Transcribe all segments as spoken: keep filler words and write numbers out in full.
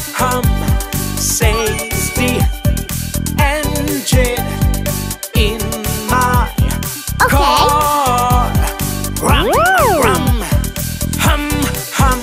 hum, says the engine in my car. Rum, rum, hum, hum.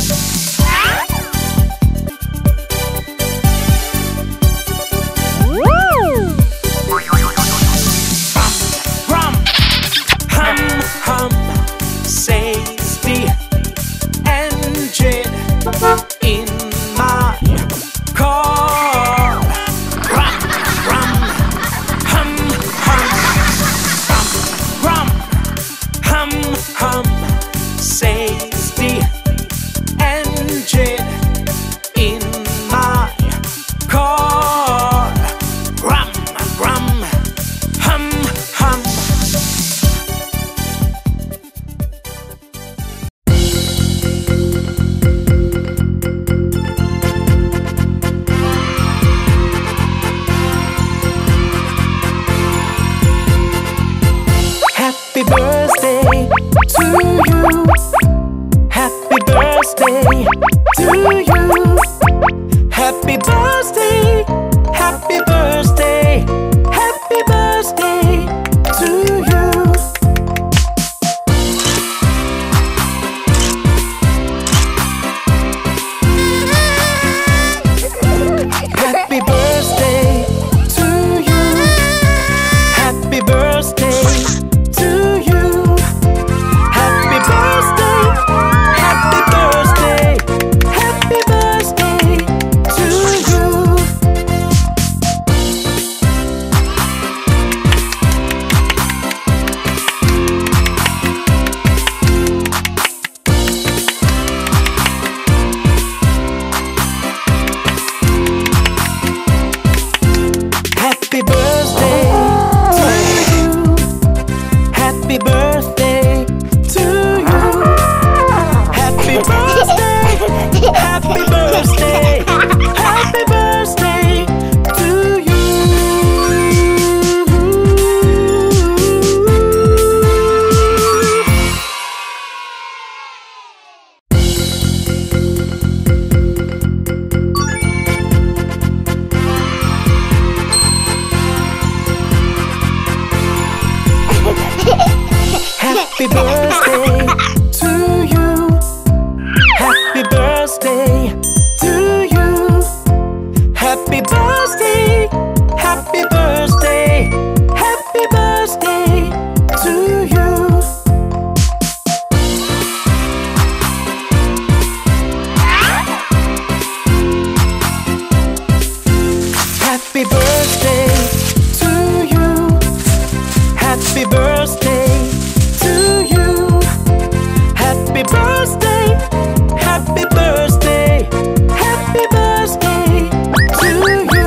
Rum, hum, hum, says the engine in my car. Rum, rum, hum, hum. Rum, rum, hum, hum, says the engine in my car. Rum, rum, hum, hum. Happy birthday to you. Happy birthday to you. Happy birthday, happy birthday, happy birthday to you. Happy birthday to you. Happy birthday to you. Happy birthday, happy birthday, happy birthday to you. Happy birthday to you. Happy birthday to you. Happy birthday, happy birthday, happy birthday to you. Happy birthday to you. Happy birthday to you. Happy birthday, happy birthday, happy birthday to you. Happy birthday to you. Happy birthday to you. Happy birthday, happy birthday, happy birthday to you.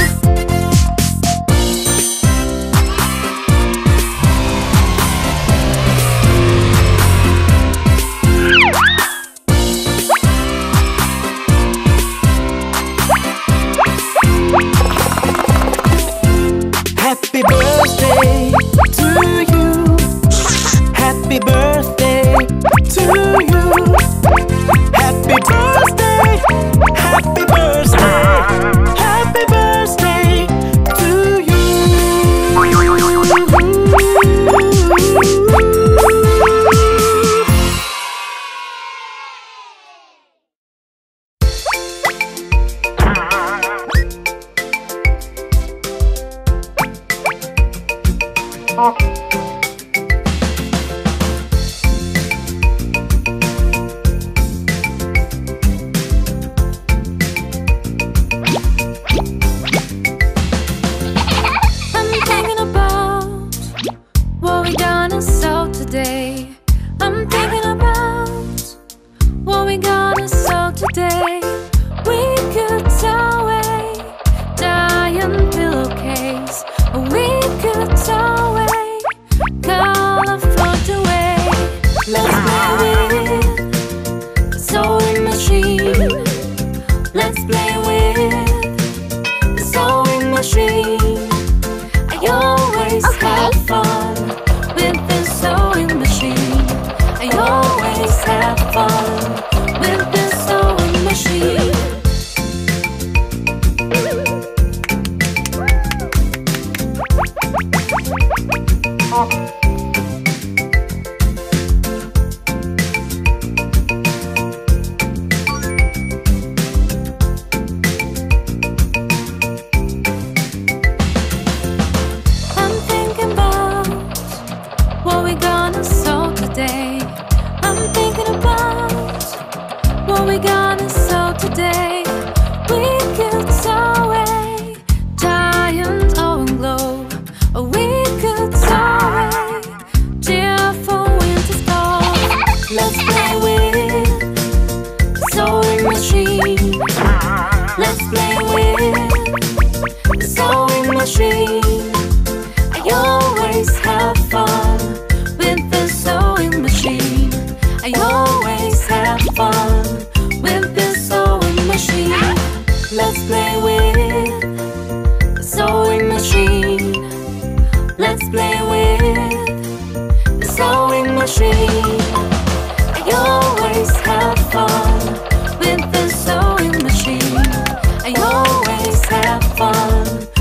Happy birthday to you. Happy birthday to you. Happy birthday, happy birthday, happy birthday to you. I'm thinking about what we gonna sew today. I'm thinking about what we gonna sew today. We could sew a giant pillowcase, or we could sew a colorful away. Let's play with the sewing machine. Let's play with the sewing machine. I always Okay. have fun with the sewing machine. I always have fun with the sewing machine. Let's play with the sewing machine. I always have fun with the sewing machine. I always have fun with the sewing machine. Let's play with the sewing machine. Let's play with the sewing machine. I always have fun with the sewing machine. I always have fun